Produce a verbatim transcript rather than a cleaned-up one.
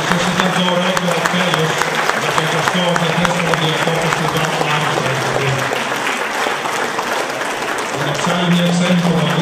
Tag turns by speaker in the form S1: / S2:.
S1: ίσως ήταν το ωραίο τέλος για το εικοστό πεντέσσερις διακόπτες του Grand Prix. Είναι εξάλλου μια ξένη